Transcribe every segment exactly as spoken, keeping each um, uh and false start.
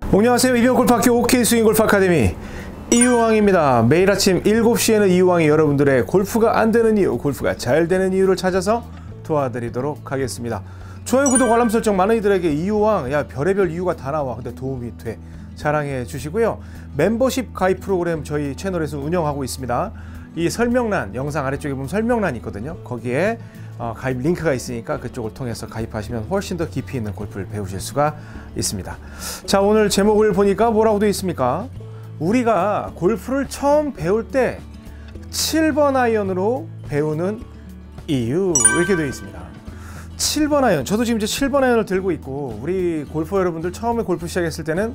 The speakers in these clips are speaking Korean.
안녕하세요. 이병골프학교 오케이스윙골프 아카데미 이우왕입니다. 매일 아침 일곱 시에는 이우왕이 여러분들의 골프가 안 되는 이유, 골프가 잘 되는 이유를 찾아서 도와드리도록 하겠습니다. 좋아요, 구독, 알람 설정 많은 이들에게 이우왕, 야 별의별 이유가 다 나와. 근데 도움이 돼. 자랑해 주시고요. 멤버십 가입 프로그램 저희 채널에서 운영하고 있습니다. 이 설명란, 영상 아래쪽에 보면 설명란이 있거든요. 거기에 어, 가입 링크가 있으니까 그쪽을 통해서 가입하시면 훨씬 더 깊이 있는 골프를 배우실 수가 있습니다. 자, 오늘 제목을 보니까 뭐라고 되어 있습니까? 우리가 골프를 처음 배울 때 칠 번 아이언으로 배우는 이유, 이렇게 되어 있습니다. 칠 번 아이언, 저도 지금 이제 칠 번 아이언을 들고 있고, 우리 골퍼 여러분들 처음에 골프 시작했을 때는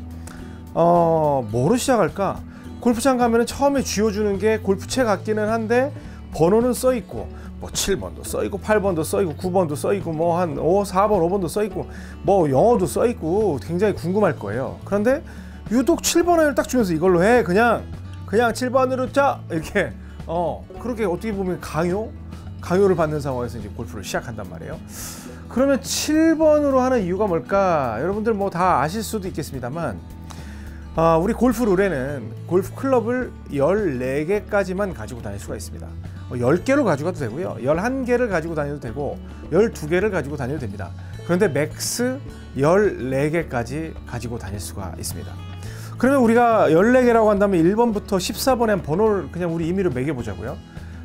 어 뭐로 시작할까? 골프장 가면은 처음에 쥐어주는 게 골프채 같기는 한데 번호는 써 있고, 뭐 칠 번도 써 있고, 팔 번도 써 있고, 구 번도 써 있고, 뭐 한 사 번, 오 번도 써 있고, 뭐 영어도 써 있고, 굉장히 궁금할 거예요. 그런데 유독 칠 번 아이언을 딱 주면서 이걸로 해. 그냥 그냥 칠 번으로 짜, 이렇게 어 그렇게 어떻게 보면 강요 강요를 받는 상황에서 이제 골프를 시작한단 말이에요. 그러면 칠 번으로 하는 이유가 뭘까? 여러분들 뭐 다 아실 수도 있겠습니다만, 아, 우리 골프 룰에는 골프 클럽을 열네 개까지만 가지고 다닐 수가 있습니다. 열 개로 가져가도 되고요, 열한 개를 가지고 다녀도 되고, 열두 개를 가지고 다녀도 됩니다. 그런데 맥스 열네 개까지 가지고 다닐 수가 있습니다. 그러면 우리가 열네 개라고 한다면 일 번부터 십사 번의 번호를 그냥 우리 임의로 매겨보자고요.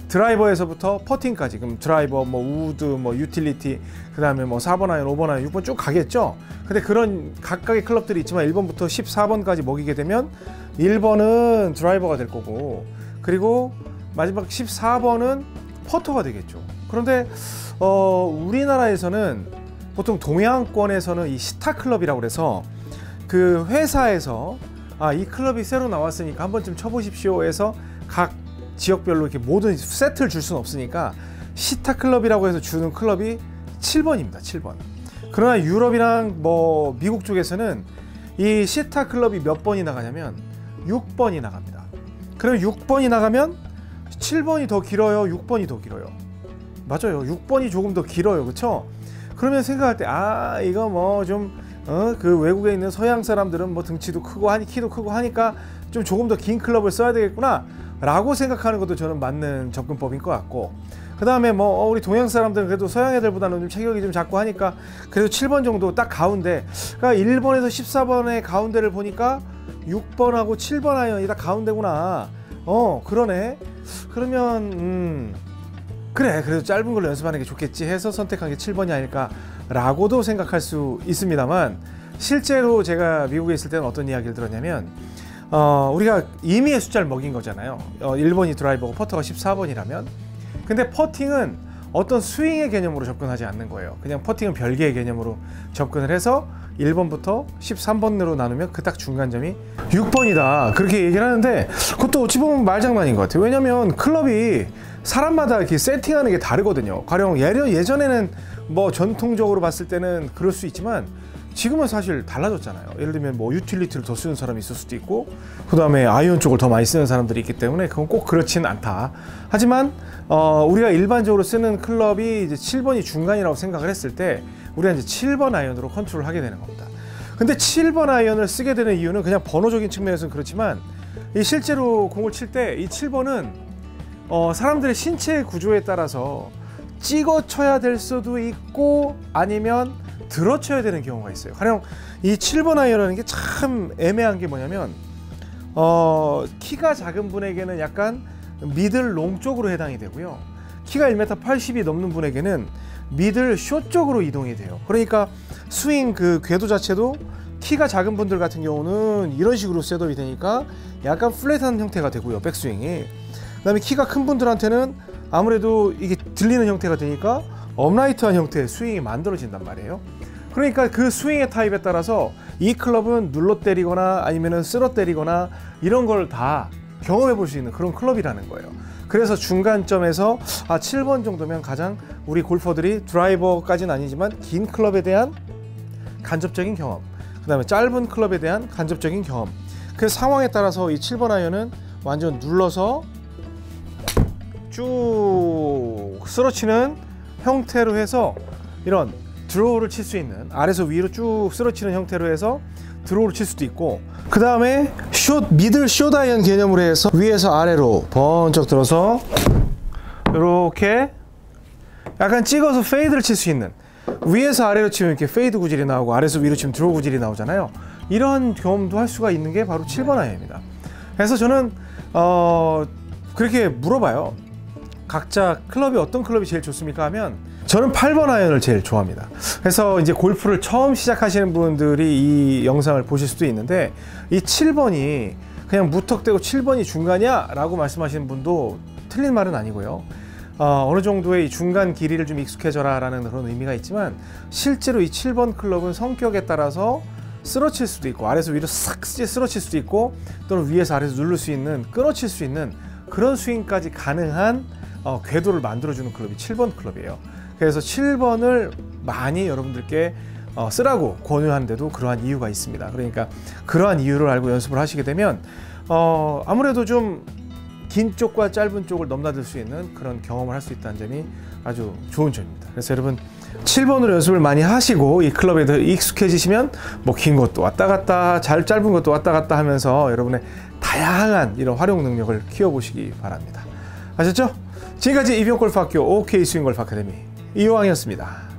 드라이버에서부터 퍼팅까지, 그럼 드라이버, 뭐 우드, 뭐 유틸리티, 그 다음에 뭐 사 번 아이언, 오 번 아이언, 육 번 쭉 가겠죠. 근데 그런 각각의 클럽들이 있지만 일 번부터 십사 번까지 먹이게 되면 일 번은 드라이버가 될 거고, 그리고 마지막 십사 번은 퍼터가 되겠죠. 그런데 어, 우리나라에서는 보통 동양권에서는 이 시타클럽이라고 그래서 그 회사에서 아, 이 클럽이 새로 나왔으니까 한 번쯤 쳐보십시오 해서 각 지역별로 이렇게 모든 세트를 줄 수는 없으니까 시타클럽이라고 해서 주는 클럽이 칠 번입니다. 칠 번. 그러나 유럽이랑 뭐 미국 쪽에서는 이 시타클럽이 몇 번이 나가냐면 육 번이 나갑니다. 그럼 육 번이 나가면 칠 번이 더 길어요, 육 번이 더 길어요? 맞아요. 육 번이 조금 더 길어요. 그렇죠? 그러면 생각할 때 아, 이거 뭐 좀 어, 그 외국에 있는 서양 사람들은 뭐 등치도 크고 하니 키도 크고 하니까 좀 조금 더 긴 클럽을 써야 되겠구나 라고 생각하는 것도 저는 맞는 접근법인 것 같고, 그 다음에 뭐 우리 동양 사람들은 그래도 서양 애들보다는 좀 체격이 좀 작고 하니까 그래도 칠 번 정도 딱 가운데, 그러니까 일 번에서 십사 번의 가운데를 보니까 육 번하고 칠 번 아이언이 다 가운데구나. 어 그러네. 그러면 음 그래, 그래도 짧은 걸로 연습하는 게 좋겠지 해서 선택한 게 칠 번이 아닐까 라고도 생각할 수 있습니다만, 실제로 제가 미국에 있을 때는 어떤 이야기를 들었냐면, 어, 우리가 임의의 숫자를 먹인 거잖아요. 어, 일 번이 드라이버고 퍼터가 십사 번이라면, 근데 퍼팅은 어떤 스윙의 개념으로 접근하지 않는 거예요. 그냥 퍼팅은 별개의 개념으로 접근을 해서 일 번부터 십삼 번으로 나누면 그 딱 중간점이 육 번이다, 그렇게 얘기를 하는데, 그것도 어찌 보면 말장난인 것 같아요. 왜냐면 클럽이 사람마다 이렇게 세팅하는 게 다르거든요. 가령 예전에는 뭐 전통적으로 봤을 때는 그럴 수 있지만 지금은 사실 달라졌잖아요. 예를 들면 뭐 유틸리티를 더 쓰는 사람이 있을 수도 있고, 그 다음에 아이언 쪽을 더 많이 쓰는 사람들이 있기 때문에 그건 꼭 그렇지는 않다. 하지만 어, 우리가 일반적으로 쓰는 클럽이 이제 칠 번이 중간이라고 생각을 했을 때 우리가 이제 칠 번 아이언으로 컨트롤을 하게 되는 겁니다. 근데 칠 번 아이언을 쓰게 되는 이유는 그냥 번호적인 측면에서는 그렇지만, 이 실제로 공을 칠 때 이 칠 번은 어, 사람들의 신체 구조에 따라서 찍어 쳐야 될 수도 있고 아니면 들어 쳐야 되는 경우가 있어요. 가령 이 칠 번 아이언이라는 게 참 애매한 게 뭐냐면, 어, 키가 작은 분에게는 약간 미들 롱 쪽으로 해당이 되고요, 키가 일 미터 팔십이 넘는 분에게는 미들 숏 쪽으로 이동이 돼요. 그러니까 스윙 그 궤도 자체도 키가 작은 분들 같은 경우는 이런 식으로 셋업이 되니까 약간 플랫한 형태가 되고요, 백스윙이. 그 다음에 키가 큰 분들한테는 아무래도 이게 들리는 형태가 되니까 업라이트한 형태의 스윙이 만들어진단 말이에요. 그러니까 그 스윙의 타입에 따라서 이 클럽은 눌러 때리거나 아니면은 쓸어 때리거나 이런 걸 다 경험해 볼 수 있는 그런 클럽이라는 거예요. 그래서 중간점에서 아, 칠 번 정도면 가장 우리 골퍼들이 드라이버까지는 아니지만 긴 클럽에 대한 간접적인 경험, 그 다음에 짧은 클럽에 대한 간접적인 경험, 그 상황에 따라서 이 칠 번 아이언은 완전 눌러서 쭉 쓰러치는 형태로 해서 이런 드로우를 칠 수 있는, 아래에서 위로 쭉 쓸어치는 형태로 해서 드로우를 칠 수도 있고, 그 다음에 숏, 미들 숏 아이언 개념으로 해서 위에서 아래로 번쩍 들어서 이렇게 약간 찍어서 페이드를 칠 수 있는, 위에서 아래로 치면 이렇게 페이드 구질이 나오고 아래에서 위로 치면 드로우 구질이 나오잖아요. 이런 경험도 할 수가 있는 게 바로 칠 번 아이언입니다. 그래서 저는 어 그렇게 물어봐요. 각자 클럽이 어떤 클럽이 제일 좋습니까 하면 저는 팔 번 아이언을 제일 좋아합니다. 그래서 이제 골프를 처음 시작하시는 분들이 이 영상을 보실 수도 있는데, 이 칠 번이 그냥 무턱대고 칠 번이 중간이야 라고 말씀하시는 분도 틀린 말은 아니고요. 어, 어느 정도의 이 중간 길이를 좀 익숙해져라 라는 그런 의미가 있지만, 실제로 이 칠 번 클럽은 성격에 따라서 쓰러칠 수도 있고, 아래에서 위로 싹 쓰러칠 수도 있고, 또는 위에서 아래에서 누를 수 있는, 끊어칠 수 있는 그런 스윙까지 가능한 어, 궤도를 만들어주는 클럽이 칠 번 클럽이에요. 그래서 칠 번을 많이 여러분들께 어, 쓰라고 권유하는데도 그러한 이유가 있습니다. 그러니까 그러한 이유를 알고 연습을 하시게 되면 어, 아무래도 좀 긴 쪽과 짧은 쪽을 넘나들 수 있는 그런 경험을 할 수 있다는 점이 아주 좋은 점입니다. 그래서 여러분 칠 번으로 연습을 많이 하시고 이 클럽에 더 익숙해지시면 뭐 긴 것도 왔다 갔다, 잘 짧은 것도 왔다 갔다 하면서 여러분의 다양한 이런 활용 능력을 키워보시기 바랍니다. 아셨죠? 지금까지 이병골프학교 오케이 스윙골프 아카데미 이호왕이었습니다.